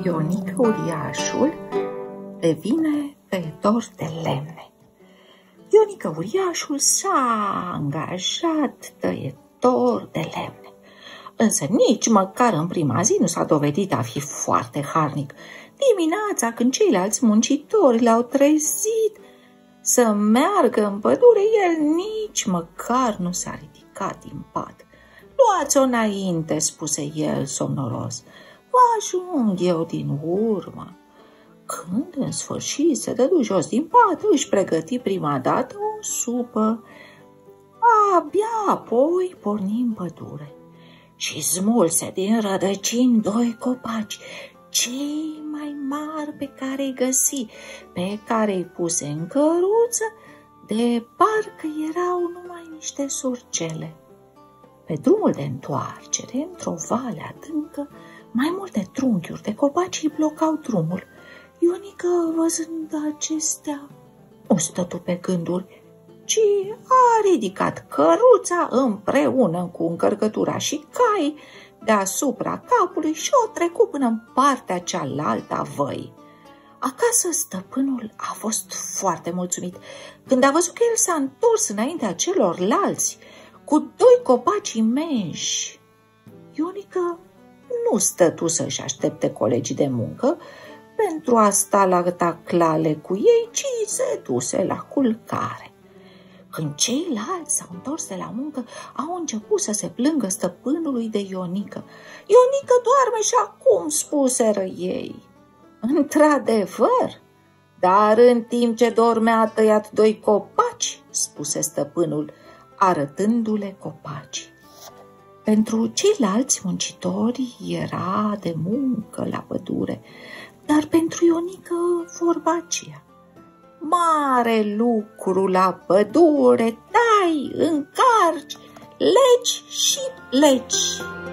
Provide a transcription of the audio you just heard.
Ionică Uriașul devine tăietor de lemne. Ionică Uriașul s-a angajat tăietor de lemne, însă nici măcar în prima zi nu s-a dovedit a fi foarte harnic. Dimineața, când ceilalți muncitori l-au trezit să meargă în pădure, el nici măcar nu s-a ridicat din pat. "Luați-o înainte," spuse el somnoros, "vă ajung eu din urmă." Când în sfârșit se dădu jos din pat, își pregăti prima dată o supă. Abia apoi porni în pădure și smulse din rădăcini 2 copaci, cei mai mari pe care îi găsi, pe care îi puse în căruță, de parcă erau numai niște surcele. Pe drumul de întoarcere, într-o vale adâncă, mai multe trunchiuri de copaci îi blocau drumul. Ionică, văzând acestea, nu stătu pe gânduri, ci a ridicat căruța împreună cu încărcătura și cai deasupra capului și o trecu până în partea cealaltă a văii. Acasă stăpânul a fost foarte mulțumit când a văzut că el s-a întors înaintea celorlalți cu 2 copaci imensi. Ionică nu stătu să-și aștepte colegii de muncă pentru a sta la taclale cu ei, ci se duse la culcare. Când ceilalți s-au întors de la muncă, au început să se plângă stăpânului de Ionică. "Ionică doarme și acum," spuseră ei. "Într-adevăr, dar în timp ce dormea a tăiat 2 copaci," spuse stăpânul, arătându-le copaci. Pentru ceilalți muncitori era de muncă la pădure, dar pentru Ionică vorba aceea: "Mare lucru la pădure, tai, încarci, legi și legi."